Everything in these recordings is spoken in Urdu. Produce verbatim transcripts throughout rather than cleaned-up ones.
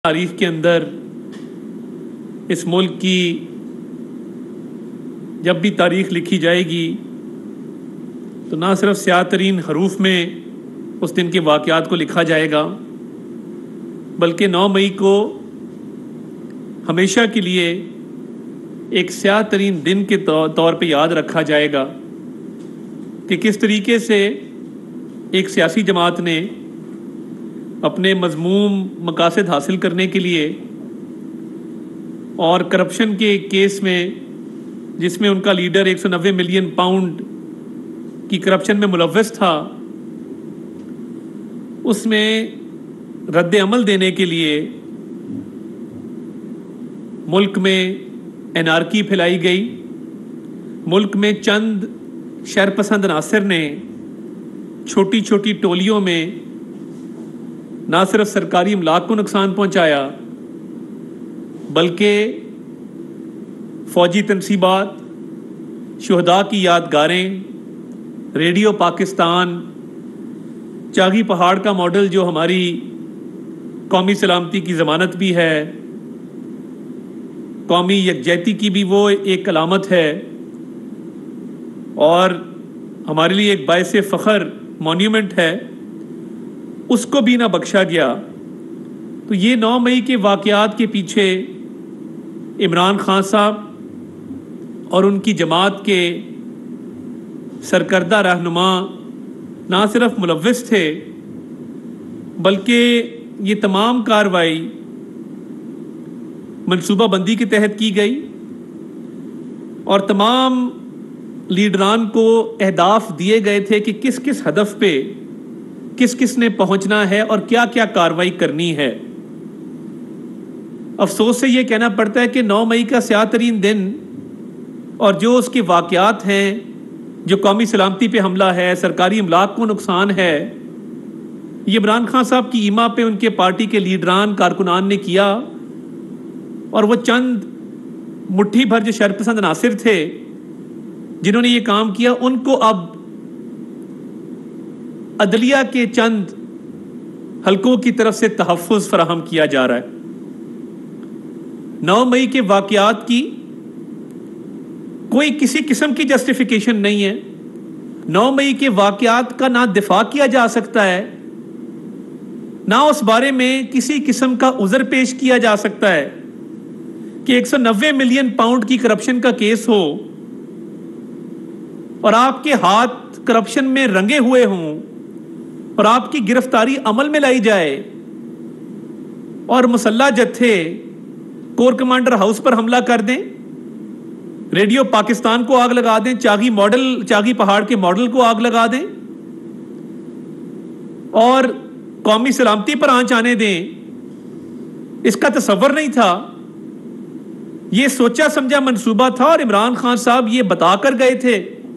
تاریخ کے اندر اس ملک کی جب بھی تاریخ لکھی جائے گی تو نہ صرف سیاہ ترین حروف میں اس دن کے واقعات کو لکھا جائے گا بلکہ نو مئی کو ہمیشہ کے لیے ایک سیاہ ترین دن کے طور پہ یاد رکھا جائے گا کہ کس طریقے سے ایک سیاسی جماعت نے اپنے مذموم مقاصد حاصل کرنے کے لیے اور کرپشن کے کیس میں جس میں ان کا لیڈر ایک سو نوے ملین پاؤنڈ کی کرپشن میں ملوث تھا اس میں رد عمل دینے کے لیے ملک میں انارکی پھیلائی گئی. ملک میں چند شرپسند عناصر نے چھوٹی چھوٹی ٹولیوں میں نہ صرف سرکاری املاک کو نقصان پہنچایا بلکہ فوجی تنصیبات، شہداء کی یادگاریں، ریڈیو پاکستان، چاغی پہاڑ کا ماڈل جو ہماری قومی سلامتی کی ضمانت بھی ہے، قومی یکجہتی کی بھی وہ ایک علامت ہے اور ہمارے لیے ایک باعث فخر مونیومنٹ ہے، اس کو بھی نہ بخشا گیا. تو یہ نو مئی کے واقعات کے پیچھے عمران خان صاحب اور ان کی جماعت کے سرکردہ رہنما نہ صرف ملوث تھے بلکہ یہ تمام کارروائی منصوبہ بندی کے تحت کی گئی اور تمام لیڈران کو اہداف دیے گئے تھے کہ کس کس ہدف پہ کس کس نے پہنچنا ہے اور کیا کیا کارروائی کرنی ہے. افسوس سے یہ کہنا پڑتا ہے کہ نو مئی کا سیاہ ترین دن اور جو اس کے واقعات ہیں، جو قومی سلامتی پہ حملہ ہے، سرکاری املاک کو نقصان ہے، یہ عمران خان صاحب کی ایما پہ ان کے پارٹی کے لیڈران کارکنان نے کیا اور وہ چند مٹھی بھر جو شرپسند عناصر تھے جنہوں نے یہ کام کیا ان کو اب عدلیہ کے چند حلقوں کی طرف سے تحفظ فراہم کیا جا رہا ہے. نو مئی کے واقعات کی کوئی کسی قسم کی جسٹیفیکیشن نہیں ہے. نو مئی کے واقعات کا نہ دفاع کیا جا سکتا ہے نہ اس بارے میں کسی قسم کا عذر پیش کیا جا سکتا ہے کہ ایک سو نوے ملین پاؤنڈ کی کرپشن کا کیس ہو اور آپ کے ہاتھ کرپشن میں رنگے ہوئے ہوں اور آپ کی گرفتاری عمل میں لائی جائے اور مسلح جتھے کور کمانڈر ہاؤس پر حملہ کر دیں، ریڈیو پاکستان کو آگ لگا دیں، چاغی ماڈل چاغی پہاڑ کے ماڈل کو آگ لگا دیں اور قومی سلامتی پر آنچ آنے دیں. اس کا تصور نہیں تھا، یہ سوچا سمجھا منصوبہ تھا اور عمران خان صاحب یہ بتا کر گئے تھے.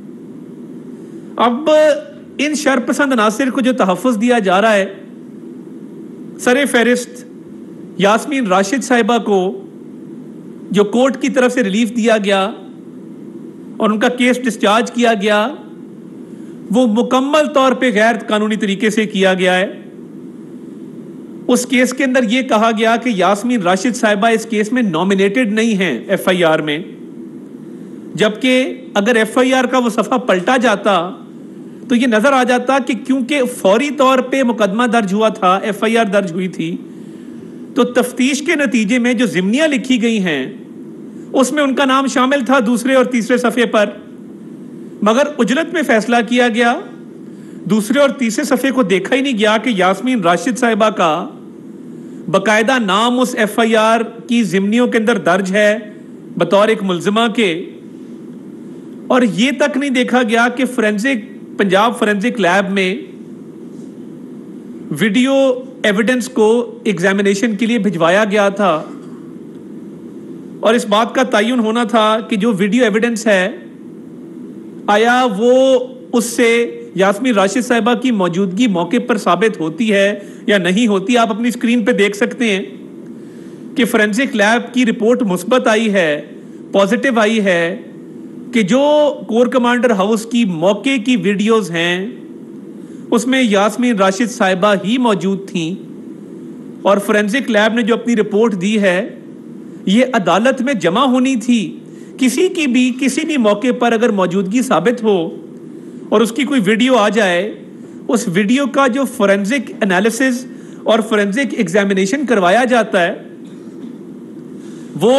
اب ان شرپسند عناصر کو جو تحفظ دیا جا رہا ہے، سر فہرست یاسمین راشد صاحبہ کو جو کورٹ کی طرف سے ریلیف دیا گیا اور ان کا کیس ڈسچارج کیا گیا، وہ مکمل طور پہ غیر قانونی طریقے سے کیا گیا ہے. اس کیس کے اندر یہ کہا گیا کہ یاسمین راشد صاحبہ اس کیس میں نامینیٹڈ نہیں ہیں ایف آئی آر میں، جبکہ اگر ایف آئی آر کا وہ صفحہ پلٹا جاتا تو یہ نظر آ جاتا کہ کیونکہ فوری طور پہ مقدمہ درج ہوا تھا، ایف آئی آر درج ہوئی تھی، تو تفتیش کے نتیجے میں جو ضمنیاں لکھی گئی ہیں اس میں ان کا نام شامل تھا دوسرے اور تیسرے صفحے پر، مگر اجلت میں فیصلہ کیا گیا، دوسرے اور تیسرے صفحے کو دیکھا ہی نہیں گیا کہ یاسمین راشد صاحبہ کا باقاعدہ نام اس ایف آئی آر کی ضمنیوں کے اندر درج ہے بطور ایک ملزمہ کے، اور یہ تک نہیں دیکھا گیا کہ فورینزک پنجاب فورینزک لیب میں ویڈیو ایویڈنس کو ایگزامینیشن کے لیے بھجوایا گیا تھا اور اس بات کا تعین ہونا تھا کہ جو ویڈیو ایویڈنس ہے آیا وہ اس سے یاسمین راشد صاحبہ کی موجودگی موقع پر ثابت ہوتی ہے یا نہیں ہوتی. آپ اپنی اسکرین پہ دیکھ سکتے ہیں کہ فورینزک لیب کی رپورٹ مثبت آئی ہے، پازیٹیو آئی ہے کہ جو کور کمانڈر ہاؤس کی موقع کی ویڈیوز ہیں اس میں یاسمین راشد صاحبہ ہی موجود تھیں اور فورینزک لیب نے جو اپنی رپورٹ دی ہے یہ عدالت میں جمع ہونی تھی. کسی کی بھی کسی بھی موقع پر اگر موجودگی ثابت ہو اور اس کی کوئی ویڈیو آ جائے, اس ویڈیو کا جو فورینزک انالیسز اور فورینزک ایگزامینیشن کروایا جاتا ہے وہ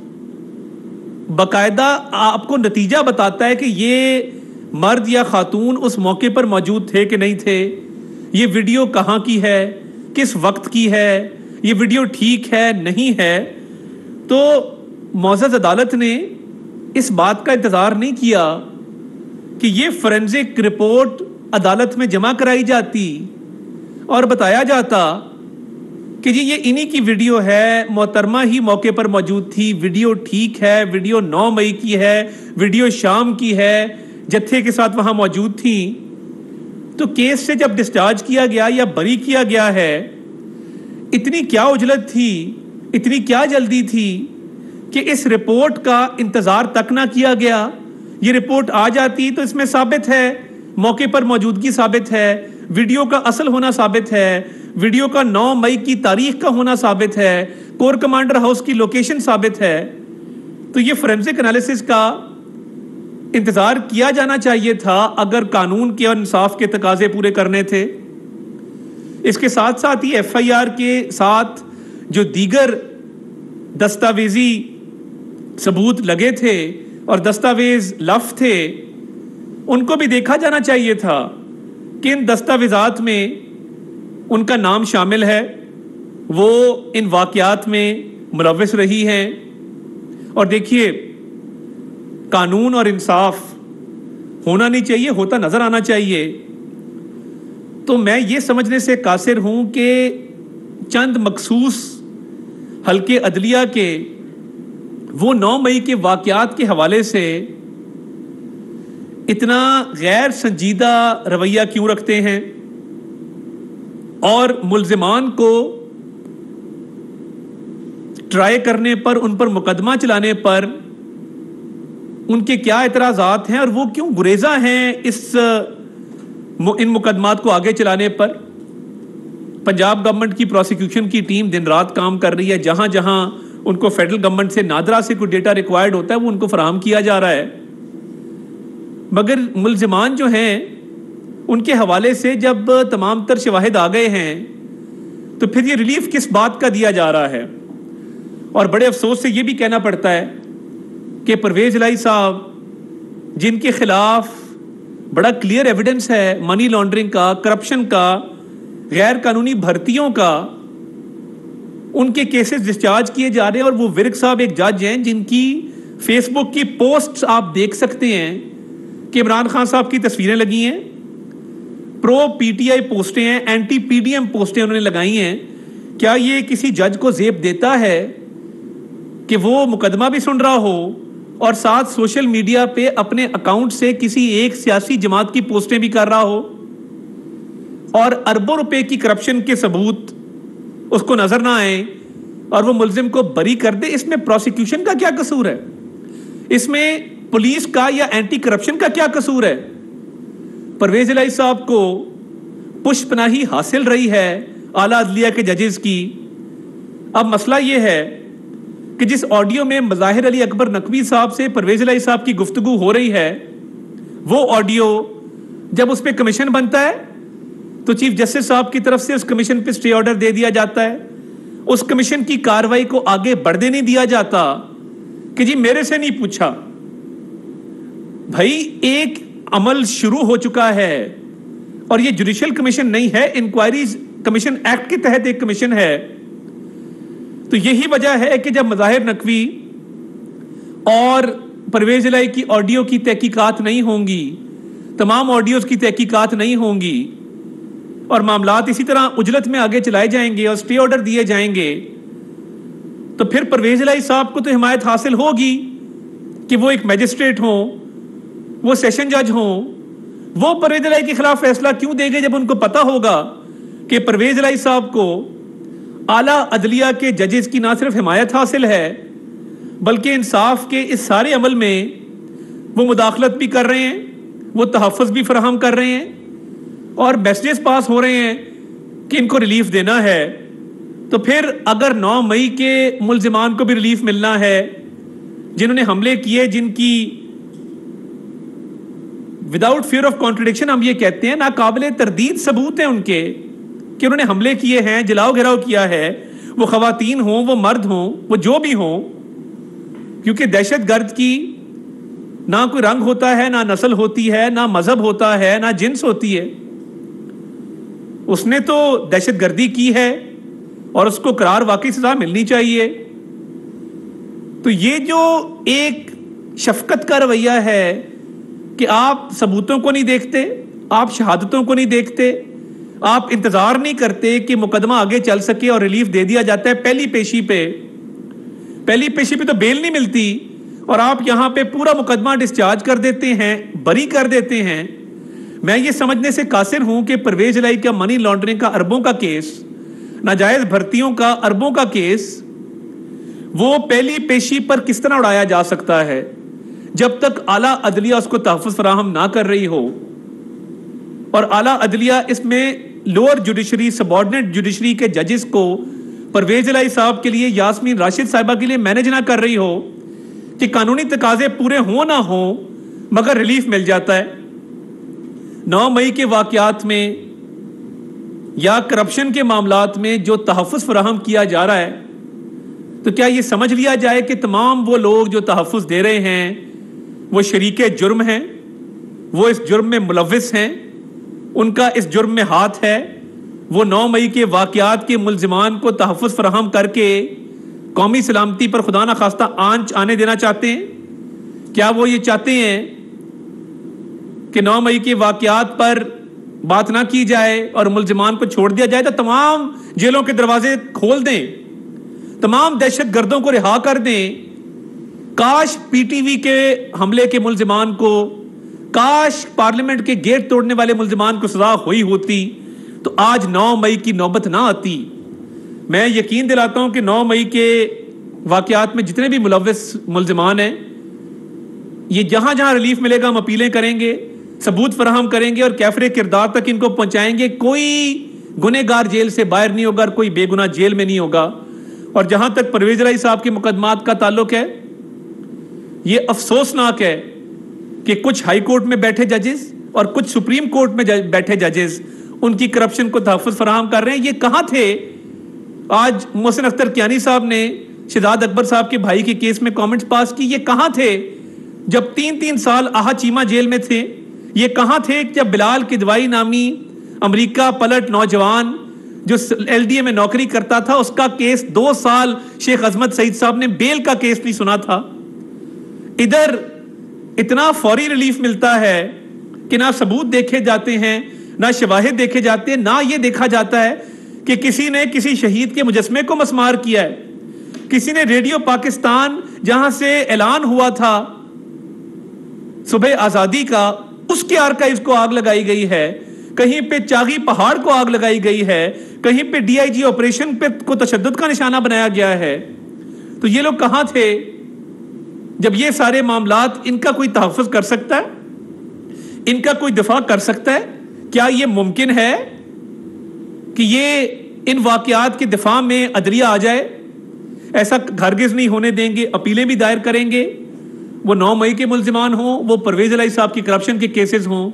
باقاعدہ آپ کو نتیجہ بتاتا ہے کہ یہ مرد یا خاتون اس موقع پر موجود تھے کہ نہیں تھے, یہ ویڈیو کہاں کی ہے, کس وقت کی ہے, یہ ویڈیو ٹھیک ہے نہیں ہے. تو معزز عدالت نے اس بات کا انتظار نہیں کیا کہ یہ فورینزک رپورٹ عدالت میں جمع کرائی جاتی اور بتایا جاتا کہ جی یہ انہی کی ویڈیو ہے, محترمہ ہی موقع پر موجود تھی, ویڈیو ٹھیک ہے, ویڈیو نو مئی کی ہے, ویڈیو شام کی ہے, جتھے کے ساتھ وہاں موجود تھی. تو کیس سے جب ڈسچارج کیا گیا یا بری کیا گیا ہے, اتنی کیا عجلت تھی, اتنی کیا جلدی تھی کہ اس رپورٹ کا انتظار تک نہ کیا گیا. یہ رپورٹ آ جاتی تو اس میں ثابت ہے, موقع پر موجودگی ثابت ہے, ویڈیو کا اصل ہونا ثابت ہے, ویڈیو کا نو مئی کی تاریخ کا ہونا ثابت ہے, کور کمانڈر ہاؤس کی لوکیشن ثابت ہے. تو یہ فورینزک انالیسس کا انتظار کیا جانا چاہیے تھا اگر قانون کے اور انصاف کے تقاضے پورے کرنے تھے. اس کے ساتھ ساتھ ہی ایف آئی آر کے ساتھ جو دیگر دستاویزی ثبوت لگے تھے اور دستاویز لف تھے ان کو بھی دیکھا جانا چاہیے تھا کہ ان دستاویزات میں ان کا نام شامل ہے, وہ ان واقعات میں ملوث رہی ہیں. اور دیکھیے قانون اور انصاف ہونا نہیں چاہیے, ہوتا نظر آنا چاہیے. تو میں یہ سمجھنے سے قاصر ہوں کہ چند مخصوص حلقے عدلیہ کے وہ نو مئی کے واقعات کے حوالے سے اتنا غیر سنجیدہ رویہ کیوں رکھتے ہیں اور ملزمان کو ٹرائی کرنے پر, ان پر مقدمہ چلانے پر ان کے کیا اعتراضات ہیں اور وہ کیوں گریزاں ہیں اس ان مقدمات کو آگے چلانے پر. پنجاب گورنمنٹ کی پروسیکیوشن کی ٹیم دن رات کام کر رہی ہے, جہاں جہاں ان کو فیڈرل گورنمنٹ سے نادرا سے کوئی ڈیٹا ریکوائرڈ ہوتا ہے وہ ان کو فراہم کیا جا رہا ہے. مگر ملزمان جو ہیں ان کے حوالے سے جب تمام تر شواہد آ گئے ہیں تو پھر یہ ریلیف کس بات کا دیا جا رہا ہے. اور بڑے افسوس سے یہ بھی کہنا پڑتا ہے کہ پرویز الہی صاحب جن کے خلاف بڑا کلیئر ایویڈنس ہے منی لانڈرنگ کا, کرپشن کا, غیر قانونی بھرتیوں کا, ان کے کیسز ڈسچارج کیے جا رہے ہیں. اور وہ ورک صاحب ایک جج ہیں جن کی فیس بک کی پوسٹ آپ دیکھ سکتے ہیں کہ عمران خان صاحب کی تصویریں لگی ہیں, پرو پی ٹی آئی پوسٹیں ہیں, اینٹی پی ڈی ایم پوسٹیں انہوں نے لگائی ہیں. کیا یہ کسی جج کو زیب دیتا ہے کہ وہ مقدمہ بھی سن رہا ہو اور ساتھ سوشل میڈیا پہ اپنے اکاؤنٹ سے کسی ایک سیاسی جماعت کی پوسٹیں بھی کر رہا ہو اور اربوں روپے کی کرپشن کے ثبوت اس کو نظر نہ آئے اور وہ ملزم کو بری کر دے؟ اس میں پروسیکیوشن کا کیا قصور ہے؟ اس میں پولیس کا یا اینٹی کرپشن کا کیا قصور ہے؟ پرویز الہی صاحب کو پش پناہی حاصل رہی ہے اعلیٰ عدلیہ کے ججز کی. اب مسئلہ یہ ہے کہ جس آڈیو میں مظاہر علی اکبر نقوی صاحب سے پرویز الہی صاحب کی گفتگو ہو رہی ہے, وہ آڈیو جب اس پہ کمیشن بنتا ہے تو چیف جسٹس صاحب کی طرف سے اس کمیشن پہ اسٹے آرڈر دے دیا جاتا ہے. اس کمیشن کی کاروائی کو آگے بڑھنے نہیں دیا جاتا کہ جی میرے سے نہیں پوچھا. بھائی ایک عمل شروع ہو چکا ہے اور یہ جوڈیشل کمیشن نہیں ہے, انکوائریز کمیشن ایکٹ کے تحت ایک کمیشن ہے. تو یہی وجہ ہے کہ جب مظاہر نقوی اور پرویز الہی کی آڈیو کی تحقیقات نہیں ہوں گی, تمام آڈیوز کی تحقیقات نہیں ہوں گی اور معاملات اسی طرح اجلت میں آگے چلائے جائیں گے اور اسٹے آرڈر دیے جائیں گے, تو پھر پرویز الہی صاحب کو تو حمایت حاصل ہوگی کہ وہ ایک میجسٹریٹ ہوں, وہ سیشن جج ہوں. وہ پرویز الہی کے خلاف فیصلہ کیوں دے گے جب ان کو پتا ہوگا کہ پرویز الہی صاحب کو اعلیٰ عدلیہ کے ججز کی نہ صرف حمایت حاصل ہے بلکہ انصاف کے اس سارے عمل میں وہ مداخلت بھی کر رہے ہیں, وہ تحفظ بھی فراہم کر رہے ہیں اور میسیجز پاس ہو رہے ہیں کہ ان کو ریلیف دینا ہے. تو پھر اگر نو مئی کے ملزمان کو بھی ریلیف ملنا ہے جنہوں نے حملے کیے، جن کی وداؤٹ فیئر آف کانٹرڈکشن ہم یہ کہتے ہیں ناقابل تردید ثبوت ہیں ان کے کہ انہوں نے حملے کیے ہیں، جلاؤ گھراؤ کیا ہے، وہ خواتین ہوں، وہ مرد ہوں، وہ جو بھی ہوں، کیونکہ دہشت گرد کی نہ کوئی رنگ ہوتا ہے، نہ نسل ہوتی ہے، نہ مذہب ہوتا ہے، نہ جنس ہوتی ہے. اس نے تو دہشت گردی کی ہے اور اس کو قرار واقعی سزا ملنی چاہیے. تو یہ جو ایک شفقت کا رویہ ہے کہ آپ ثبوتوں کو نہیں دیکھتے، آپ شہادتوں کو نہیں دیکھتے، آپ انتظار نہیں کرتے کہ مقدمہ آگے چل سکے اور ریلیف دے دیا جاتا ہے پہلی پیشی پہ پہلی پیشی پہ تو بیل نہیں ملتی اور آپ یہاں پہ پورا مقدمہ ڈسچارج کر دیتے ہیں، بری کر دیتے ہیں. میں یہ سمجھنے سے قاصر ہوں کہ پرویز الہی کا منی لانڈرنگ کا اربوں کا کیس، ناجائز بھرتیوں کا اربوں کا کیس، وہ پہلی پیشی پر کس طرح اڑایا جا سکتا ہے جب تک اعلیٰ عدلیہ اس کو تحفظ فراہم نہ کر رہی ہو. اور اعلیٰ عدلیہ اس میں لوور جوڈیشری، سبارڈینیٹ جوڈیشری کے ججز کو پرویز الہی صاحب کے لیے، یاسمین راشد صاحبہ کے لیے مینج نہ کر رہی ہو کہ قانونی تقاضے پورے ہوں نہ ہوں مگر ریلیف مل جاتا ہے. نو مئی کے واقعات میں یا کرپشن کے معاملات میں جو تحفظ فراہم کیا جا رہا ہے، تو کیا یہ سمجھ لیا جائے کہ تمام وہ لوگ جو تحفظ دے رہے ہیں وہ شریک جرم ہیں، وہ اس جرم میں ملوث ہیں، ان کا اس جرم میں ہاتھ ہے، وہ نو مئی کے واقعات کے ملزمان کو تحفظ فراہم کر کے قومی سلامتی پر خدا نخواستہ آنچ آنے دینا چاہتے ہیں؟ کیا وہ یہ چاہتے ہیں کہ نو مئی کے واقعات پر بات نہ کی جائے اور ملزمان کو چھوڑ دیا جائے؟ تو تمام جیلوں کے دروازے کھول دیں، تمام دہشت گردوں کو رہا کر دیں. کاش پی ٹی وی کے حملے کے ملزمان کو، کاش پارلیمنٹ کے گیٹ توڑنے والے ملزمان کو سزا ہوئی ہوتی تو آج نو مئی کی نوبت نہ آتی. میں یقین دلاتا ہوں کہ نو مئی کے واقعات میں جتنے بھی ملوث ملزمان ہیں، یہ جہاں جہاں ریلیف ملے گا ہم اپیلیں کریں گے، ثبوت فراہم کریں گے اور کیفر کردار تک ان کو پہنچائیں گے. کوئی گنہگار جیل سے باہر نہیں ہوگا اور کوئی بے گناہ جیل میں نہیں ہوگا. اور جہاں تک پرویز الہی صاحب کے مقدمات کا تعلق ہے، یہ افسوسناک ہے کہ کچھ ہائی کورٹ میں بیٹھے ججز اور کچھ سپریم کورٹ میں بیٹھے ججز ان کی کرپشن کو تحفظ فراہم کر رہے ہیں. یہ کہاں تھے؟ آج محسن اختر کیانی صاحب نے شہزاد اکبر صاحب کے بھائی کے کیس میں کامنٹس پاس کی. یہ کہاں تھے جب تین تین سال آہا چیمہ جیل میں تھے؟ یہ کہاں تھے جب بلال کدوائی نامی امریکہ پلٹ نوجوان جو ایل ڈی اے میں نوکری کرتا تھا، اس کا کیس دو سال شیخ عظمت سعید صاحب نے بیل کا کیس نہیں سنا تھا؟ ادھر اتنا فوری ریلیف ملتا ہے کہ نہ ثبوت دیکھے جاتے ہیں، نہ شواہد دیکھے جاتے ہیں، نہ یہ دیکھا جاتا ہے کہ کسی نے کسی شہید کے مجسمے کو مسمار کیا ہے. کسی نے ریڈیو پاکستان جہاں سے اعلان ہوا تھا صبح آزادی کا، اس کے آرکائیوز کو آگ لگائی گئی ہے. کہیں پہ چاغی پہاڑ کو آگ لگائی گئی ہے، کہیں پہ ڈی آئی جی آپریشن پہ کو تشدد کا نشانہ بنایا گیا ہے. تو یہ لوگ کہاں تھے جب یہ سارے معاملات؟ ان کا کوئی تحفظ کر سکتا ہے؟ ان کا کوئی دفاع کر سکتا ہے؟ کیا یہ ممکن ہے کہ یہ ان واقعات کے دفاع میں عدلیہ آ جائے؟ ایسا ہرگز نہیں ہونے دیں گے. اپیلیں بھی دائر کریں گے، وہ نو مئی کے ملزمان ہوں، وہ پرویز الہی صاحب کی کرپشن کے کیسز ہوں.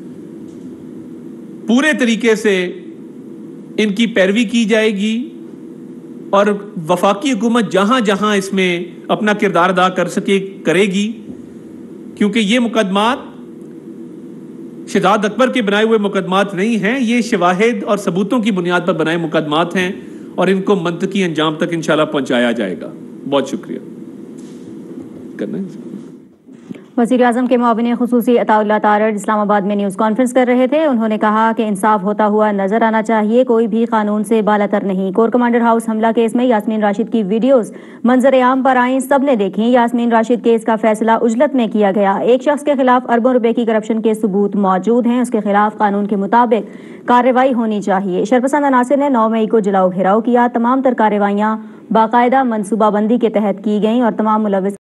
پورے طریقے سے ان کی پیروی کی جائے گی اور وفاقی حکومت جہاں جہاں اس میں اپنا کردار ادا کر سکے کرے گی، کیونکہ یہ مقدمات شہزاد اکبر کے بنائے ہوئے مقدمات نہیں ہیں، یہ شواہد اور ثبوتوں کی بنیاد پر بنائے مقدمات ہیں اور ان کو منطقی انجام تک انشاءاللہ پہنچایا جائے گا. بہت شکریہ. کرنا ہے وزیر اعظم کے معاون خصوصی عطا اللہ تارڑ اسلام آباد میں نیوز کانفرنس کر رہے تھے. انہوں نے کہا کہ انصاف ہوتا ہوا نظر آنا چاہیے، کوئی بھی قانون سے بالاتر نہیں. کور کمانڈر ہاؤس حملہ کیس میں یاسمین راشد کی ویڈیوز منظر عام پر آئیں، سب نے دیکھیں. یاسمین راشد کیس کا فیصلہ عجلت میں کیا گیا. ایک شخص کے خلاف اربوں روپے کی کرپشن کے ثبوت موجود ہیں، اس کے خلاف قانون کے مطابق کارروائی ہونی چاہیے. شرپسند عناصر نے نو مئی کو جلاؤ گھیراؤ کیا. تمام تر کارروائیاں باقاعدہ منصوبہ بندی کے تحت کی گئیں اور تمام ملوث